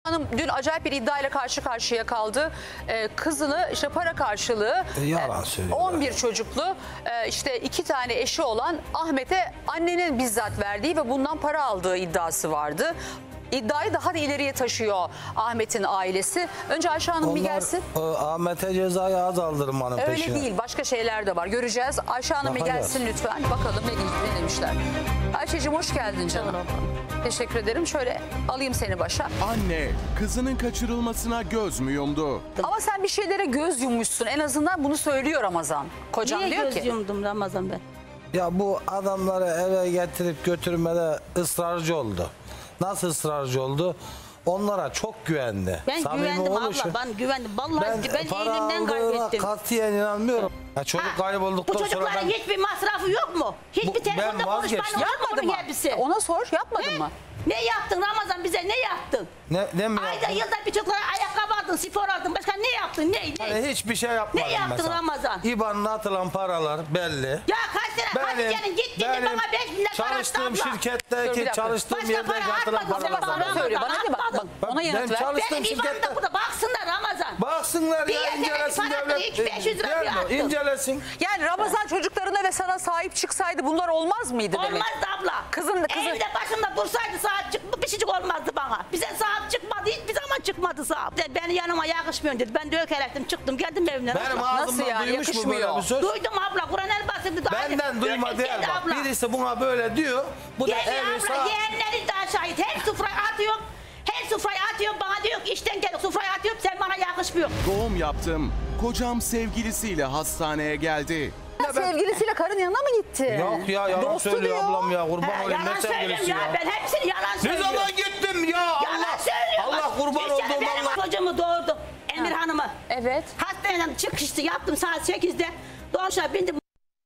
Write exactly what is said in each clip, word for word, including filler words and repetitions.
Hanım dün acayip bir iddiayla karşı karşıya kaldı. Ee, kızını işte para karşılığı E, yalan söylüyor. on bir çocuklu e, işte iki tane eşi olan Ahmet'e annenin bizzat verdiği ve bundan para aldığı iddiası vardı. İddiayı daha da ileriye taşıyor Ahmet'in ailesi. Önce Ayşe Hanım bir gelsin. Onlar e, Ahmet'e cezayı az aldırmanın Öyle peşine. değil, başka şeyler de var. Göreceğiz. Ayşe Hanım bir Bakacağız. gelsin lütfen. Bakalım ne, ne demişler. Ayşe'cim hoş geldin canım. Teşekkür ederim. Şöyle alayım seni başa. Anne kızının kaçırılmasına göz mü yumdu? Ama sen bir şeylere göz yummuşsun. En azından bunu söylüyor Ramazan. Kocam Niye diyor göz ki. yumdum Ramazan ben? Ya bu adamları eve getirip götürmede ısrarcı oldu. Nasıl ısrarcı oldu? Onlara çok güvendi. Ben Samimi güvendim oluşu. abla, ben güvendim. Vallahi ben, Ben para elimden aldığına kaybettim. katiyen inanmıyorum. Ya çocuk Ha, kaybolduktan Bu sonra çocukların ben... hiçbir masrafı yok mu? Hiçbir Bu- telefonda ben vazgeçtim. konuşmanın var Yapmadı mı mı? onun hepsi? Ona sor. Yapmadın He? mı? Ne yaptın Ramazan, bize ne yaptın? Ne, ne mi Ayda yaptım? yılda bir çocuklara ayakkabı aldın, spor aldın. Başka ne yaptın? Ne? ne? Hani hiçbir şey yapmadım Ne yaptın mesela. Ramazan? İBAN'ına atılan paralar belli. Ya kaç sene Hatice'nin gittiğinde bana beş bin lira para attı çalıştığım abla. Dur, bir şirketteki dakika. çalıştığım Başka yerdeki para atılan atmadın sen paralar. bana. belli. Söyle bana de bak, bak. Bak, Ona yanıt ben ver. çalış- Benim şirkette- İBAN'da burada baksınlar Ramazan. Baksınlar Bir ya, yerde incelesin para attı, devlet. hiç beş yüz lira Değil bir mi? attım. İncelesin. Yani Ramazan çocuklarına ve sana sahip çıksaydı bunlar olmaz mıydı demek? Olmazdı abla. Kızın, kızın... Evde başımda dursaydı sahip çık, bir şeycik olmazdı bana. Bize sahip çıkmadı, hiçbir zaman çıkmadı sahip. De, beni yanıma yakışmıyor dedi. Ben de ökelettim, çıktım, geldim evimden. Benim abla. Nasıl ağzımdan yani? duymuş mu Yakışmıyor. böyle bir söz? Duydum abla, Kur'an el basıldı. Benden duyma değil bak. Birisi buna böyle diyor. Bu da Geliyor evi abla, sağ... yeğenleri daha şahit. Her sufrayı atıyorum. Her sufrayı atıyorum, bana diyor ki işten geliyor. Sufrayı atıyorum, sen bana yakışmıyor. Doğum yaptım. Kocam sevgilisiyle hastaneye geldi. Ya sevgilisiyle karın yanına mı gitti? Yok ya yalan Dostu söylüyor diyor. ablam ya. Kurban He, olayım yalan ne söylüyorum sevgilisi ya. ya. Ben hepsini yalan Ne söylüyorum. zaman gittim ya? Yalan Allah, söylüyorum. Allah kurban Bir sene olduğum benim Allah. çocuğumu doğurdu. Emir Hanım'ı. Evet. Hastaneden çıkıştı yaptım saat sekizde. Dolmuşa bindim.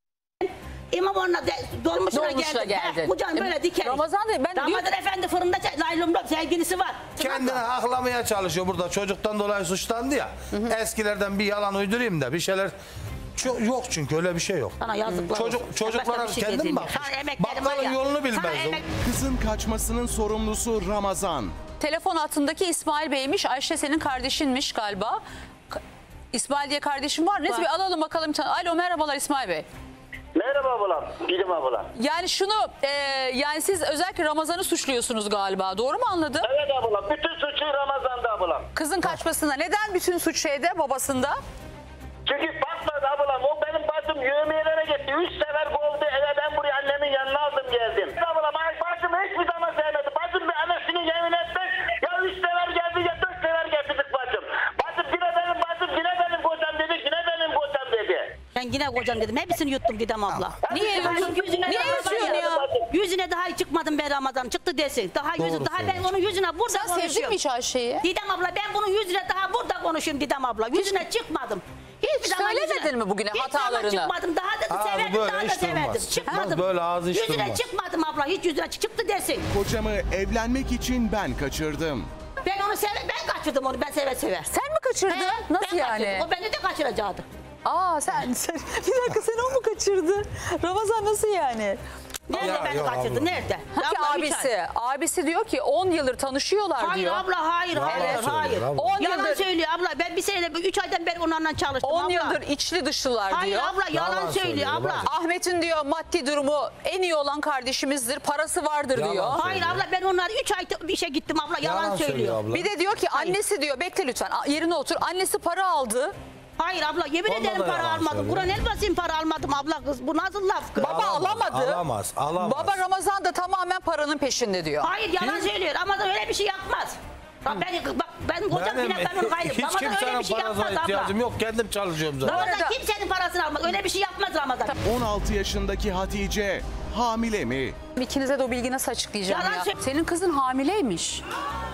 İmamoğlu'na de, dolmuşuna Dolmuşla geldim. geldin. He, kucağım böyle E, dikeri. Ramazan da ben Ramazan diyor- Efendi fırında laylumlu sevgilisi var. Kendini aklamaya çalışıyor burada. Çocuktan dolayı suçlandı ya. Eskilerden bir yalan uydurayım da bir şeyler... Ço- yok çünkü öyle bir şey yok. Sana yazıklar Çocuk, olsun. çocuklara Başka bir şey kendim dediğim bakmış. yok. Sana emeklerim var Bakkalın ya. yolunu Sana bilmez o. emek- Kızın kaçmasının sorumlusu Ramazan. Telefon hattındaki İsmail Bey'miş. Ayşe senin kardeşinmiş galiba. Ka- İsmail diye kardeşin var. Neyse Var. bir alalım bakalım. Alo merhabalar İsmail Bey. Merhaba ablam, Dilim abla. Yani şunu e, yani siz özellikle Ramazan'ı suçluyorsunuz galiba. Doğru mu anladım? Evet ablam, bütün suçu Ramazan'da ablam. Kızın kaçmasında. Neden bütün suç şeyde babasında? Çünkü patladı ablam, o benim bacım yövmiyelere gitti. Üç sefer kovdu eve, ben buraya annemin yanına aldım geldim. Ablam, ay bacım hiçbir zaman sevmedi. Bacım bir annesini yemin etmek, ya üç sefer geldi ya dört sefer getirdik bacım. Bacım yine benim bacım, yine benim kocam dedi, yine benim kocam dedi. Ben yine kocam dedim. Hepsini yuttum Didem abla. Niye Yüzüne, yüzüne Niye daha- yutuyorsun ya? Yüzüne daha çıkmadım ben Ramazan. Çıktı desin. Daha yüzü, Doğru daha ben söylüyorsun. onun yüzüne burada Sen sevdin konuşuyorum. mi hiç Ayşe'yi? Didem abla ben bunun yüzüne daha burada konuşuyorum Didem abla. Yüzüne çıkmadım. Hiçbir Hiç zaman söylemedin yüzüne- mi bugüne Hiç zaman hatalarını? çıkmadım. Daha da Abi severdim, böyle daha da hiç severdim. durmaz. Çıkmadım. Böyle ağzı hiç Yüzüne durmaz. çıkmadım abla. Hiç yüzüne çık- çıktı desin. Kocamı evlenmek için ben kaçırdım. Ben onu seve, ben kaçırdım onu. Ben seve seve. Sen mi kaçırdın? He, Nasıl ben yani? kaçırdım. O beni de kaçıracaktı. Aa sen, sen bir dakika sen o mu kaçırdı? Ramazan nasıl yani? Nerede Ya, beni yok kaçırdı? abla. Nerede? Ha ki Abla, üç ay. abisi. Abisi diyor ki on yıldır tanışıyorlar Hayır diyor. abla hayır Yalan hayır söylüyor hayır. abla. on Yalan yıldır söylüyor abla. Ben bir sene üç aydan beri onlarla çalıştım on abla. yıldır içli dışlılar Hayır diyor. abla yalan, Yalan söylüyor söylüyor abla. bacım. Ahmet'in diyor maddi durumu en iyi olan kardeşimizdir. Parası vardır Yalan diyor. söylüyor. Hayır abla ben onlar üç ay bir işe gittim abla yalan, Yalan söylüyor söylüyor. abla. Bir de diyor ki Hayır. annesi diyor bekle lütfen a- yerine otur. Annesi para aldı. Hayır abla yemin Onda ederim da para yalan almadım. söylüyor. Kur'an el basayım para almadım abla kız. Bu nasıl laf kız? Baba Alamaz, alamadı. alamaz, alamaz. Baba Ramazan da tamamen paranın peşinde diyor. Hayır yalan söylüyor. Ramazan öyle bir şey yapmaz. Bak ben, bak, benim kocam Benim bile ben onu gayrım. hiç Ramazan öyle kimsenin bir şey yapmaz parasına abla. ihtiyacım yok. Kendim çalışıyorum zaten. Ramazan arada- kimsenin parasını almaz. Öyle bir şey yapmaz Ramazan. on altı yaşındaki Hatice hamile mi? İkinize de o bilgi nasıl açıklayacağım Yalan ya? söyle- Senin kızın hamileymiş.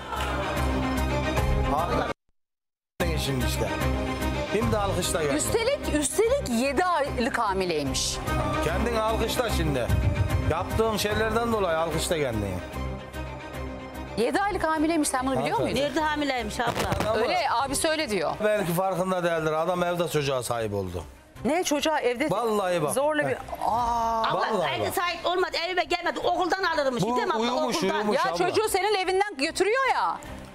Abi, şimdi işte. Şimdi alkışla gel. Üstelik üstelik yedi aylık hamileymiş. Kendini alkışla şimdi. Yaptığın şeylerden dolayı alkışla kendini. yedi aylık hamileymiş, sen bunu biliyor Aferin. muydun? Nerede hamileymiş abla? Ama Öyle abisi öyle diyor. belki farkında değildir. Adam evde çocuğa sahip oldu. Ne çocuğa evde Vallahi bak. zorla bir... Heh. Aa. Abla Vallahi evde bak. sahip olmadı eve gelmedi okuldan alırmış. Bu Gidem abla uyumuş, okuldan. uyumuş. Ya abla. çocuğu senin evinden götürüyor ya.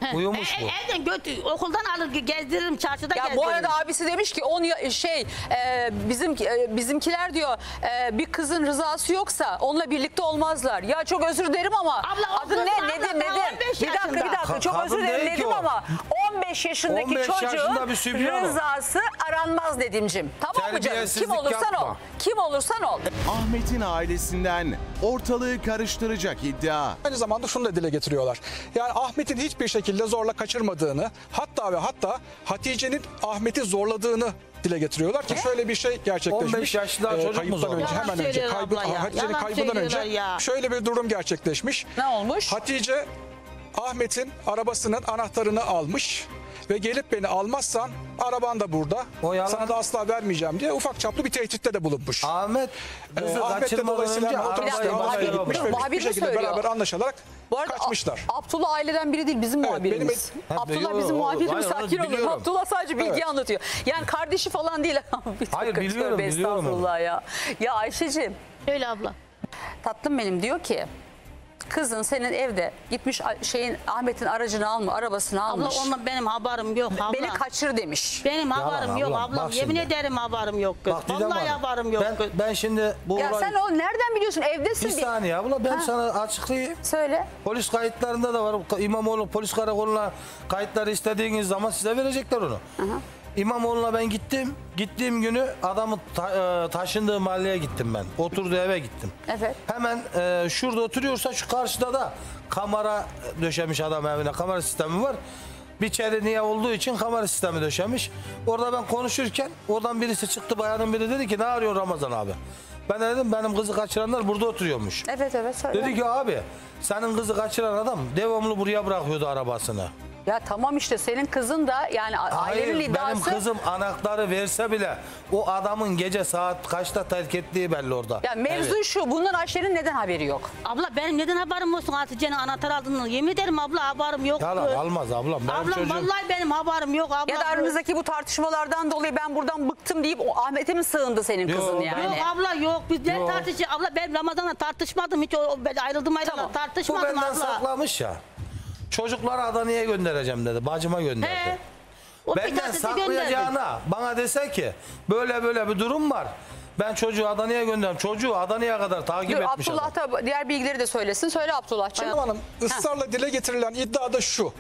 Uyumuş E, bu. Evden götür, okuldan alır gezdiririm, çarşıda Ya gezdiririm. bu arada abisi demiş ki on ya- şey e, bizim e, bizimkiler diyor e, bir kızın rızası yoksa onunla birlikte olmazlar. Ya çok özür dilerim ama Abla, o adın kız ne abla Nedim daha Nedim. on beş Bir dakika bir yaşında. dakika Ka- çok kadın özür dilerim değil ki Nedim o. ama on beş yaşındaki on beş yaşında çocuğun bir sübyan o. rızası aranmaz Nedim'cim. Tamam mı canım? Kim Terbiyesizlik olursan ol. yapma. Kim olursan ol. Ahmet'in ailesinden ortalığı karıştıracak iddia. Aynı zamanda şunu da dile getiriyorlar. Yani Ahmet'in hiçbir şekilde zorla kaçırmadığını, hatta ve hatta Hatice'nin Ahmet'i zorladığını dile getiriyorlar ki şöyle bir şey gerçekleşmiş. on beş yaşında çocuk mu kayıptan zorladı? önce, Yalan hemen önce, söylüyor kaybı, abla ya. Hatice'nin Yalan kaybından önce söylüyorlar ya. şöyle bir durum gerçekleşmiş. Ne olmuş? Hatice Ahmet'in arabasının anahtarını almış ve gelip beni almazsan araban da burada. O yalan. Sana da asla vermeyeceğim diye ufak çaplı bir tehditte de bulunmuş. Ahmet kızı Ee, Ahmet de kaçırmadan dolayısıyla önce otobüste Bir dakika, arabayı muhabir- bana gitmiş yola ve bırak. muhabir bir mi şekilde söylüyor? beraber anlaşarak Bu arada kaçmışlar. A- Abdullah aileden biri değil bizim Evet, muhabirimiz. benim- Abdullah Yo, bizim yo, muhabirimiz. hayır, onu Sakin olun. biliyorum. Abdullah sadece bilgi Evet. anlatıyor. Yani kardeşi falan değil. Bir Hayır, dakika, biliyorum, tövbe biliyorum onu. estağfurullah ya. Ya Ayşe'cim Öyle abla. tatlım benim diyor ki kızın senin evde gitmiş şeyin Ahmet'in aracını alma, arabasını Abla almış. ondan benim haberim yok abla. Beni kaçır demiş. Benim Yalan haberim yok ablam, ablam. bak Yemin şimdi. ederim haberim yok kız. Bak Didem Vallahi Hanım, haberim yok ben, kız. ben şimdi bu Ya olay... sen o nereden biliyorsun? Evdesin. Bir bir- saniye abla ben Ha. sana açıklayayım. Söyle. Polis kayıtlarında da var. İmamoğlu polis karakoluna kayıtları istediğiniz zaman size verecekler onu. İmamoğlu'na ben gittim. Gittiğim günü adamın ta- e, taşındığı mahalleye gittim ben. Oturduğu eve gittim. Evet. Hemen e, şurada oturuyorsa şu karşıda da kamera döşemiş adam evine. Kamera sistemi var. Bir çereniye olduğu için kamera sistemi döşemiş. Orada ben konuşurken oradan birisi çıktı, bayanın biri dedi ki ne arıyor Ramazan abi? Ben de dedim benim kızı kaçıranlar burada oturuyormuş. Evet evet söyle. Dedi ki abi senin kızı kaçıran adam devamlı buraya bırakıyordu arabasını. Ya tamam işte senin kızın da yani a- ailenin Hayır iddiası. benim kızım anahtarı verse bile o adamın gece saat kaçta terk ettiği belli orada. Ya mevzu Evet. şu. Bundan Ayşe'nin neden haberi yok? Abla benim neden haberim olsun Hatice'nin anahtar aldığını? Yemin ederim abla haberim yok. Yalan kız. almaz ablam. Benim Ablam çocuğum... vallahi benim haberim yok abla. Ya da aranızdaki bu tartışmalardan dolayı ben buradan bıktım deyip o Ahmet'e mi sığındı senin Yok, kızın ben- yani? Yok abla yok. Biz ne Yok. tartışıyor? Abla ben Ramazan'la tartışmadım. Hiç o, o- ben ayrıldım ayrıldım. Tamam. Bu Tartışmadım benden abla. saklamış ya. Çocukları Adana'ya göndereceğim dedi. Bacıma gönderdi. He. O bir Benden tanesi gönderdi. saklayacağına bana dese ki böyle böyle bir durum var. Ben çocuğu Adana'ya gönderirim. Çocuğu Adana'ya kadar takip Dur etmiş adam. Abdullah da diğer bilgileri de söylesin. Söyle Abdullah'cığım. Hanım Hanım ısrarla dile getirilen iddia da şu.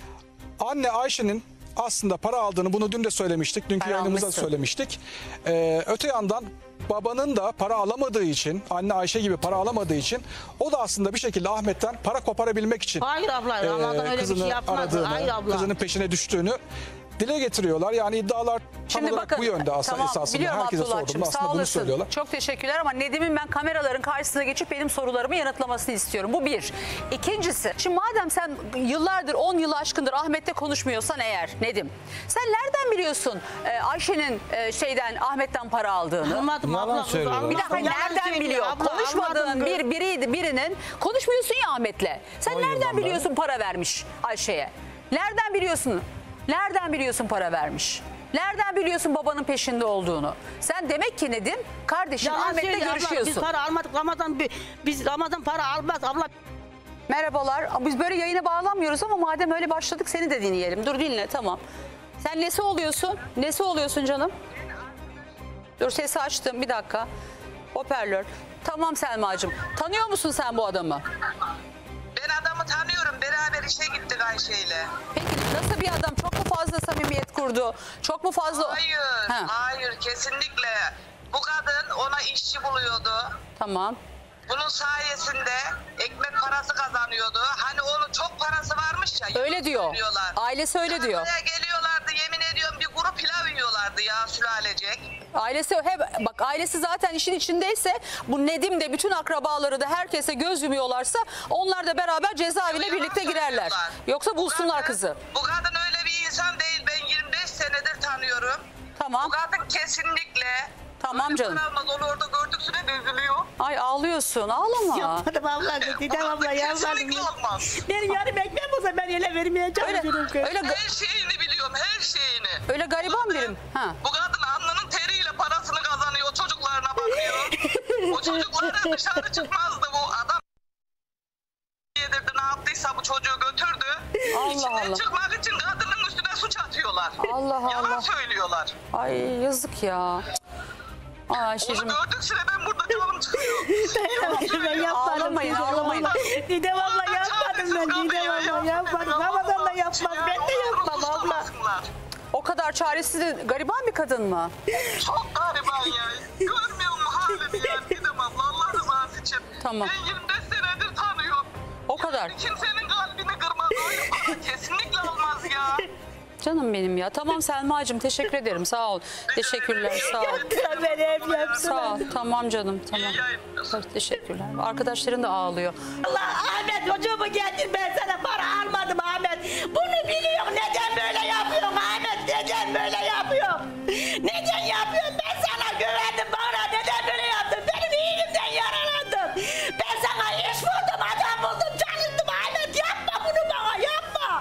Anne Ayşe'nin aslında para aldığını, bunu dün de söylemiştik. Dünkü Para yayınımızda almışsın. söylemiştik. Ee, öte yandan babanın da para alamadığı için, anne Ayşe gibi para alamadığı için o da aslında bir şekilde Ahmet'ten para koparabilmek için Hayır abla. e, Ramazan öyle bir kızını şey yapmadı. aradığını, Hayır abla. kızının peşine düştüğünü dile getiriyorlar. Yani iddialar tam Şimdi olarak bakın bu yönde aslında tamam, esasında. biliyorum Herkese Abdullah'cığım, sorduğumda sağ aslında bunu olasın. söylüyorlar. Çok teşekkürler ama Nedim'in ben kameraların karşısına geçip benim sorularımı yanıtlamasını istiyorum. Bu bir. İkincisi şimdi madem sen yıllardır on yıl aşkındır Ahmet'le konuşmuyorsan eğer Nedim sen nereden biliyorsun e, Ayşe'nin e, şeyden Ahmet'ten para aldığını? Almadım Yalan abla. kız, söylüyor. almadım. Bir dakika Yalan nereden söylüyor biliyor? abla, Konuşmadığın almadım kız. bir biriydi birinin konuşmuyorsun ya Ahmet'le. Sen On nereden yıldan beri. biliyorsun para vermiş Ayşe'ye? Nereden biliyorsun? Nereden biliyorsun para vermiş? Nereden biliyorsun babanın peşinde olduğunu? Sen demek ki Nedim kardeşin Yalan Ahmet'le söylüyor abla. görüşüyorsun. Biz para almadık. Ramazan bi- biz Ramazan para almaz abla. Merhabalar. Biz böyle yayına bağlanmıyoruz ama madem öyle başladık seni de dinleyelim. Dur dinle tamam. Sen nesi oluyorsun? Nesi oluyorsun canım? Dur sesi açtım bir dakika. Hoparlör. Tamam Selma'cığım. Tanıyor musun sen bu adamı? Ben adamı tanıyorum. Beraber işe gittik Ayşe'yle. Peki nasıl bir adam? Çok mu fazla samimiyet kurdu? Çok mu fazla... Hayır, Ha, hayır kesinlikle. Bu kadın ona işçi buluyordu. tamam. Bunun sayesinde ekmek parası kazanıyordu. Hani onun çok parası varmış ya. Öyle yalan diyor. söylüyorlar. Ailesi öyle diyor. Buraya geliyorlardı, yemin ediyorum bir kuru pilav yiyorlardı ya sülalecek. Ailesi hep bak ailesi zaten işin içindeyse bu Nedim de bütün akrabaları da herkese göz yumuyorlarsa onlar da beraber cezaevine Yalan birlikte girerler. söylüyorlar. Yoksa Bu bulsunlar kadın- kızı. Bu kadın öyle bir insan değil. Ben yirmi beş senedir tanıyorum. Tamam. Bu kadın kesinlikle... Tamam öyle canım. para almaz, onu orada gördük sürekli üzülüyor. Ay ağlıyorsun ağlama. Yapmadım abla. Didem abla yalvardım. Kesinlikle olmaz. Benim yarım ekmeğim olsa ben öyle vermeye Öyle, çalışırım kız. öyle, Her şeyini biliyorum, her şeyini. öyle gariban birim. Ha. Bu kadın alnının teriyle parasını kazanıyor, çocuklarına bakıyor. O çocuklara dışarı çıkmazdı bu adam. Yedirdi, ne yaptıysa bu çocuğu götürdü. Allah Allah içinden Allah. çıkmak için kadının üstüne suç atıyorlar. Allah Yalan Allah. söylüyorlar. Ay yazık ya. Ay Onu Ayşe'cim. gördükçe ben burada canım çıkıyor. Ben yapmadım. Ağlamayın, Didem ağlamayın. abla. Didem abla yapmadım ben. Didem abla yapmadım. Babadan da yapmaz. Ben de yapmam abla. O kadar çaresiz de gariban bir kadın mı? Çok gariban ya. Görmüyor mu halini ya? Gidem abla Allah rızası için. Tamam. Ben yirmi beş senedir tanıyorum. O kadar. Kimsenin kalbini kırmaz. Öyle para kesinlikle olmaz ya. Canım benim ya. Tamam Selma'cığım teşekkür ederim. Sağ ol. Teşekkürler. Sağ ol. Yaptılar beni hep yaptılar. Sağ ol. Tamam canım. Tamam. İyi yayınlar. Teşekkürler. Arkadaşların da ağlıyor. Allah Ahmet çocuğumu getir ben sana para almadım Ahmet. Bunu biliyorum neden böyle yapıyorsun Ahmet neden böyle yapıyorsun? Neden yapıyorsun ben sana güvendim bana neden böyle yaptın? Benim iyiliğimden yaralandın. Ben sana iş buldum adam buldum çalıştım Ahmet yapma bunu bana yapma.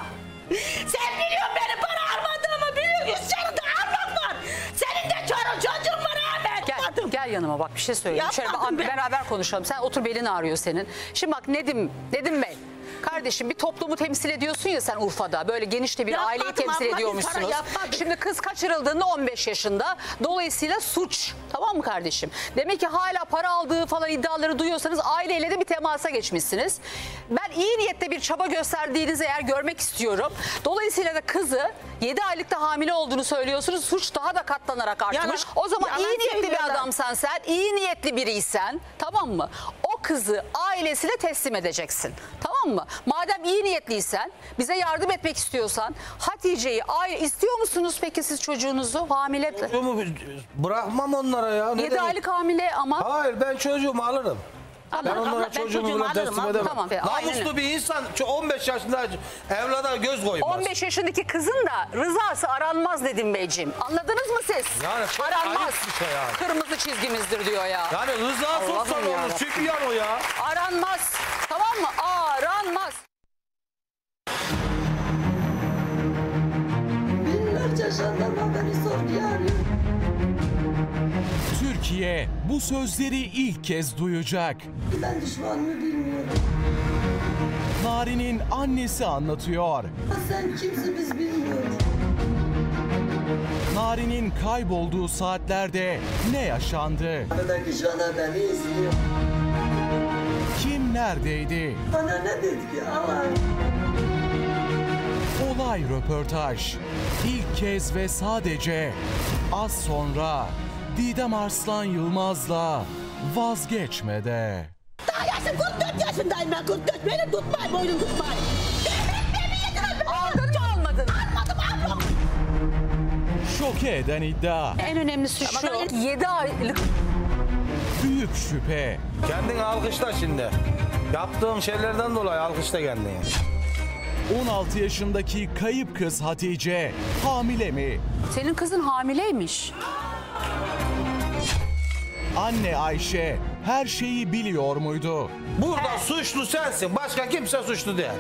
Sen biliyorsun benim para almadığımı biliyorsun canında almak var. Senin de çorun çocuğun var Ahmet. Gel, Yapmadım. gel yanıma bak bir şey söyleyeyim. Şöyle Yapmadım bir- ben. beraber konuşalım. Sen otur belin ağrıyor senin. Şimdi bak Nedim, Nedim Bey. Kardeşim bir toplumu temsil ediyorsun ya sen Urfa'da. Böyle geniş de bir Yapmadım aileyi temsil abla, biz para ediyormuşsunuz. yapmadık. Şimdi kız kaçırıldığında on beş yaşında. Dolayısıyla suç. Tamam mı kardeşim? Demek ki hala para aldığı falan iddiaları duyuyorsanız aileyle de bir temasa geçmişsiniz. Ben iyi niyette bir çaba gösterdiğinizi eğer görmek istiyorum. Dolayısıyla da kızı yedi aylıkta hamile olduğunu söylüyorsunuz. Suç daha da katlanarak artmış. Yalan. O zaman Yalan iyi niyetli bir söylüyorlar. adamsan sen, iyi niyetli biriysen tamam mı? O kızı ailesine teslim edeceksin. Tamam mı? Madem iyi niyetliysen, bize yardım etmek istiyorsan Hatice'yi aile istiyor musunuz peki siz çocuğunuzu hamile? Çocuğumu bırakmam onlara ya. Ne yedi demek? aylık hamile ama Hayır ben çocuğumu alırım. Ben Abla, onlara ben çocuğumu çocuğumu bile alırım teslim abla. edemem. Tamam, aynen Namuslu öyle. bir insan şu on beş yaşında evlada göz koymaz. on beş yaşındaki kızın da rızası aranmaz Nedim Beyciğim. Anladınız mı siz? Yani çok aranmaz. ayıp bir şey yani. Kırmızı çizgimizdir diyor ya. Yani rıza Allah'ım sorsan olur. yarabbim. Sübyan o ya. Aranmaz. Tamam mı? Aranmaz. Binlerce jandarma beni sorguya arıyor. Türkiye bu sözleri ilk kez duyacak. Ben düşmanımı bilmiyorum. Nari'nin annesi anlatıyor. Ha, sen kimsin biz bilmiyoruz. Nari'nin kaybolduğu saatlerde ne yaşandı? Buradaki jandarma beni izliyor. Kim neredeydi? Bana ne dedi ki Allah? Olay röportaj. İlk kez ve sadece az sonra Didem Arslan Yılmaz'la Vazgeçmede. Daha yaşım kırk dört yaşındayım ben kırk dört. Beni tutmayın boynum tutmayın. Aldın mı almadın? Almadım ablam. Şoke eden iddia, En önemlisi şu. yedi aylık büyük şüphe, Kendini alkışla şimdi. Yaptığım şeylerden dolayı alkışla kendini. on altı yaşındaki kayıp kız Hatice hamile mi? senin kızın hamileymiş. Anne Ayşe her şeyi biliyor muydu? Burada suçlu sensin. Başka kimse suçlu değil.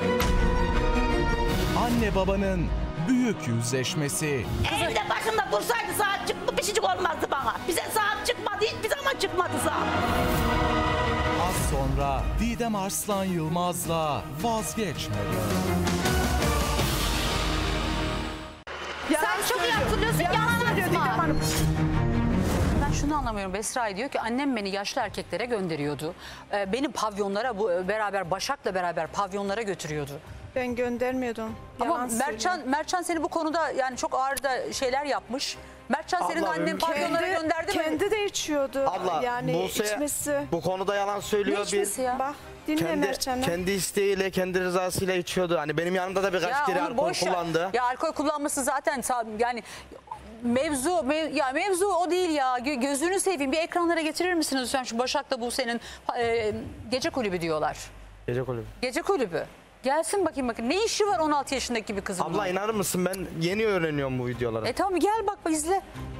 Anne babanın büyük yüzleşmesi. Evde başımda dursaydı saat çıkma bir şeycik olmazdı bana. Bize saat çıkmadı hiçbir zaman çıkmadı saat. Az sonra Didem Arslan Yılmaz'la Vazgeçmede. Sen çok iyi hatırlıyorsun. Yalan atma. Ben şunu anlamıyorum. Besra diyor ki annem beni yaşlı erkeklere gönderiyordu. Ee, beni pavyonlara bu beraber Başak'la beraber pavyonlara götürüyordu. Ben göndermiyordum. Ama Yalan Mertcan söylüyor. Mertcan seni bu konuda yani çok ağır da şeyler yapmış. Mertcan senin Abla, annen mümkün- pavyonlara kendi, gönderdi mi? kendi de içiyordu. Abla yani Buse içmesi. bu konuda yalan Ne söylüyor. içmesi ya? Bak dinle kendi, Mertcan'ı. kendi isteğiyle, kendi rızasıyla içiyordu. Hani benim yanımda da birkaç kere onu alkol boş ver. kullandı. Ya alkol kullanması zaten sağ- yani mevzu mev- ya mevzu o değil ya. Gö- Gözünü seveyim bir ekranlara getirir misiniz lütfen şu Başak'la bu senin e, gece kulübü diyorlar. Gece kulübü. Gece kulübü. Gelsin bakayım bakayım. Ne işi var on altı yaşındaki bir kızın? Abla bunun? inanır mısın ben yeni öğreniyorum bu videoları. E tamam gel bak izle.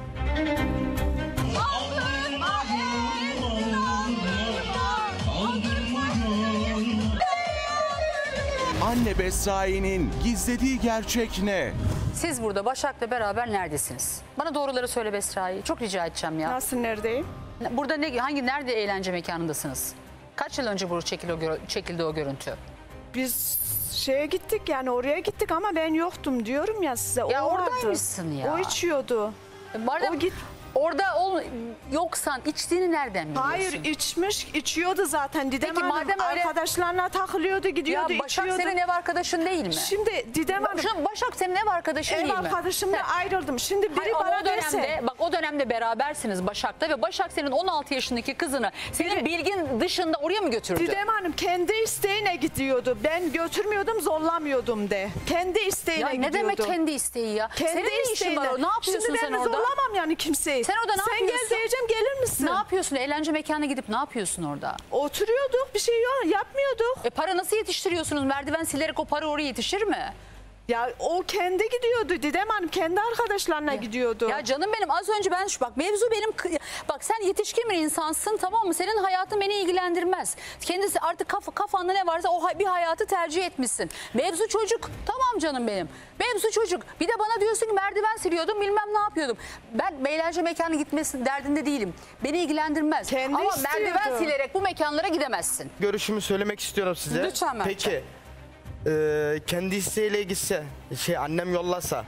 Anne Besra'nın gizlediği gerçek ne? Siz burada Başak'la beraber neredesiniz? Bana doğruları söyle Besra'yı. Çok rica edeceğim ya. Nasıl neredeyim? Burada ne hangi nerede eğlence mekanındasınız? Kaç yıl önce bu çekildi o, gör- çekildi o görüntü? biz şeye gittik yani oraya gittik ama ben yoktum diyorum ya size. Ya o vardı. oradaymışsın ya. O içiyordu. Madem O git- orada ol, yoksan içtiğini nereden biliyorsun? Hayır içmiş, içiyordu zaten Didem Peki, Hanım. madem öyle- Arkadaşlarına takılıyordu, gidiyordu, Ya Başak içiyordu. senin ev arkadaşın değil mi? Şimdi Didem Hanım, Şu Başak senin ev arkadaşın ev değil mi? arkadaşımla ayrıldım. Şimdi biri Hayır, ama bana o dönemde, derse... bak o dönemde berabersiniz Başak'ta ve Başak senin on altı yaşındaki kızını senin bilgin dışında oraya mı götürdü? Didem Hanım kendi isteğine gidiyordu. Ben götürmüyordum, zorlamıyordum de. Kendi isteğine Ya ne gidiyordu. demek kendi isteği ya? Kendi senin ne işin isteğine. var o? Ne yapıyorsun Şimdi sen ben orada? zorlamam yani kimseyi. Sen orada ne Sen yapıyorsun? gel diyeceğim, gelir misin? Ne yapıyorsun? Eğlence mekanına gidip ne yapıyorsun orada? Oturuyorduk, bir şey yok, yapmıyorduk. E para nasıl yetiştiriyorsunuz? Merdiven silerek o para oraya yetişir mi? Ya o kendi gidiyordu Didem Hanım, kendi arkadaşlarına gidiyordu. Ya canım benim az önce ben şu bak mevzu benim kı- bak sen yetişkin bir insansın tamam mı? Senin hayatın beni ilgilendirmez. Kendisi artık kaf, kafanda ne varsa o hay- bir hayatı tercih etmişsin. Mevzu çocuk. Tamam canım benim. Mevzu çocuk. Bir de bana diyorsun ki merdiven siliyordum bilmem ne yapıyordum. Ben eğlence mekanı gitmesin derdinde değilim. Beni ilgilendirmez. Kendi Ama istiyordu. merdiven silerek bu mekanlara gidemezsin. Görüşümü söylemek istiyorum size. Lütfen Mertcan. Peki e, kendi isteğiyle gitse, şey annem yollasa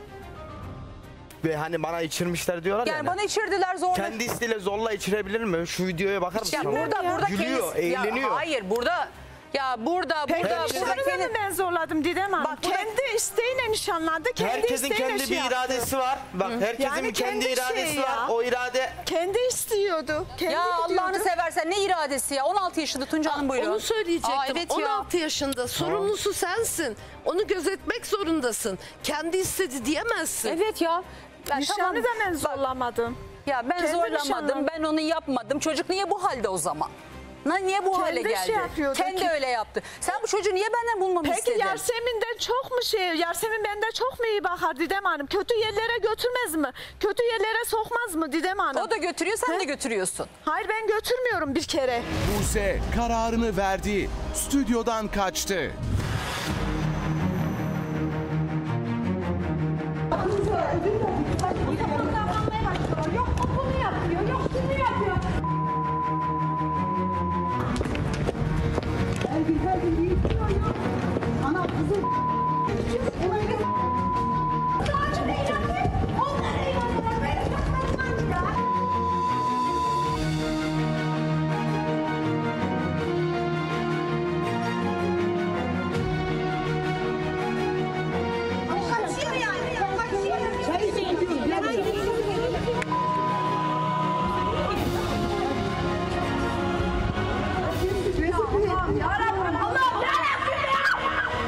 ve hani bana içirmişler diyorlar ya. Yani hani. bana içirdiler zorla. Kendi isteğiyle zorla içirebilir mi? Şu videoya bakar mısın? Ya burada burada Gülüyor, kendisi- ya eğleniyor. hayır burada ya burada Peki burada işte burada bunu kendi da ben zorladım Didem Hanım. Bak, burada- kendi isteğiyle nişanlandı, kendi Herkesin isteğiyle kendi şey bir yaptı. iradesi var. Bak herkesin Yani bir kendi, kendi iradesi şey var. ya. O irade Kendi istiyordu. Kendi Ya gidiyordu. Allah'ını seversen ne iradesi ya? on altı yaşında Tunca Hanım buyurun. Onu söyleyecektim. Aa, evet on ya. altı yaşında sorumlusu sensin. Onu gözetmek zorundasın. Kendi istedi diyemezsin. Evet ya. Ben Nişanı tamam. da ben zorlamadım. Ya ben Kendi zorlamadım. nişanım. Ben onu yapmadım. Çocuk niye bu halde o zaman? Na- Niye bu hale Kendi geldi? şey yapıyordu Kendi ki- öyle yaptı. Sen bu çocuğu niye benden bulmamı Peki istedin? Yasemin'den çok mu şey, Yasemin benden çok mu iyi bakar Didem Hanım? Kötü yerlere götürmez mi? Kötü yerlere sokmaz mı Didem Hanım? O da götürüyor, sen He? de götürüyorsun. Hayır ben götürmüyorum bir kere. Buse kararını verdi. Stüdyodan kaçtı. Yok o bunu yapıyor, yok şunu yapıyor. Ben güzel bir büyütüyor ya. Ana kızım. Onları sadece eğlenmek, onlar eğlenmek. Beni takmazlar ya. O kaçıyor yani. O kaçıyor. Çay içiyor. Allah'ım yarabbim, Allah'ım yarabbim ya!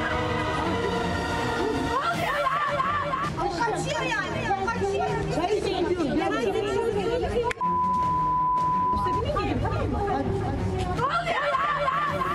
Ne oluyor ya? O kaçıyor yani, o kaçıyor. Çay içiyor. Ne oluyor ya?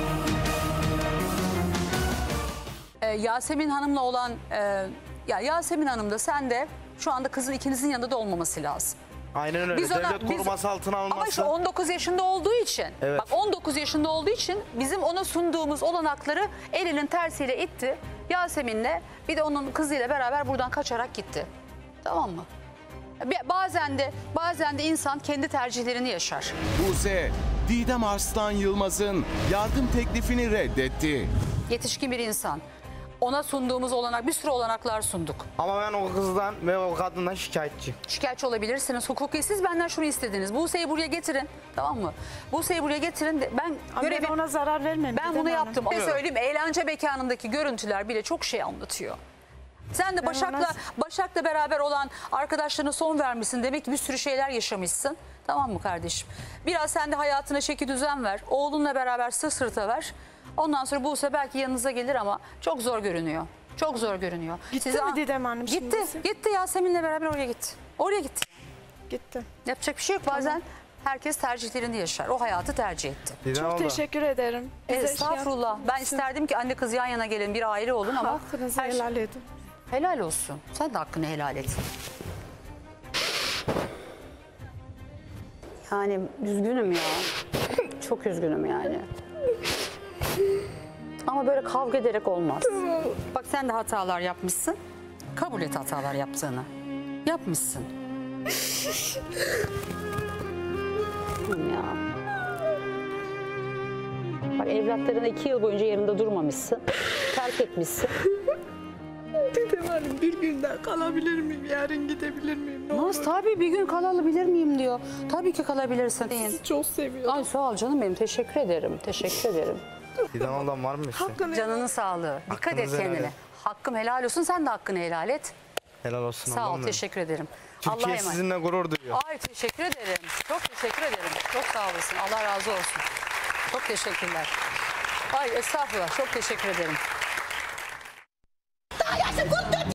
Ee, Yasemin Hanım'la olan e, ya Yasemin Hanım da sen de şu anda kızın ikinizin yanında da olmaması lazım. aynen öyle. Biz ona- Devlet biz- koruması altına alınması. Ama işte on dokuz yaşında olduğu için, Evet. bak on dokuz yaşında olduğu için bizim ona sunduğumuz olanakları elinin tersiyle itti. Yasemin'le bir de onun kızıyla beraber buradan kaçarak gitti. Tamam mı? Bir- Bazen de bazen de insan kendi tercihlerini yaşar. Buse, Didem Arslan Yılmaz'ın yardım teklifini reddetti. Yetişkin bir insan. Ona sunduğumuz olanak, bir sürü olanaklar sunduk. Ama ben o kızdan ve o kadından şikayetçiyim. Şikayetçi olabilirsiniz. Hukuki siz benden şunu istediniz. Buse'yi buraya getirin. Tamam mı? Buse'yi buraya getirin. De, ben Ama görevim... ben ona zarar vermem. Ben Didem bunu Hanım. yaptım. Ne söyleyeyim? Eğlence mekanındaki görüntüler bile çok şey anlatıyor. Sen de Başak'la ona- Başak'la beraber olan arkadaşlarına son vermişsin. Demek ki bir sürü şeyler yaşamışsın. Tamam mı kardeşim? Biraz sen de hayatına çeki düzen ver. Oğlunla beraber sırt sırta ver. Ondan sonra Buse belki yanınıza gelir ama çok zor görünüyor. Çok zor görünüyor. Gitti Size- mi Didem Hanım Gitti. şimdi? Gitti Yasemin'le beraber oraya gitti. Oraya gitti. Gitti. Yapacak bir şey yok. Bazen herkes tercihlerini yaşar. O hayatı tercih etti. Didem Çok abla, teşekkür ederim. Bize şey Estağfurullah. Ben yaptığınız için. isterdim ki anne kız yan yana gelin, bir aile olun ama Hakkınızı her şey- helal edin. helal olsun. Sen de hakkını helal et. Yani üzgünüm ya. Çok üzgünüm yani. Ama böyle kavga ederek olmaz. Bak sen de hatalar yapmışsın. Kabul et hatalar yaptığını. Yapmışsın. ya. Bak evlatlarına iki yıl boyunca yanında durmamışsın. Terk etmişsin. Didem Hanım bir gün daha kalabilir miyim? Yarın gidebilir miyim? Ne Naz olur? tabii bir gün kalabilir miyim diyor. Tabii ki kalabilirsin. Sizi çok seviyorum. Ay sağ ol canım benim. Teşekkür ederim. Teşekkür ederim. Didem ablam var mı işte? Hakkını Canının sağlığı. Dikkat Hakkınızı et helal kendine. et. Hakkım helal olsun. Sen de hakkını helal et. Helal olsun Sağ ol. ablam benim. Teşekkür ederim. Allah'a Türkiye emanet. sizinle gurur duyuyor. Ay teşekkür ederim. Çok teşekkür ederim. Çok sağ olasın. Allah razı olsun. Çok teşekkürler. Ay estağfurullah. Çok teşekkür ederim. Daha yaşım kırk dört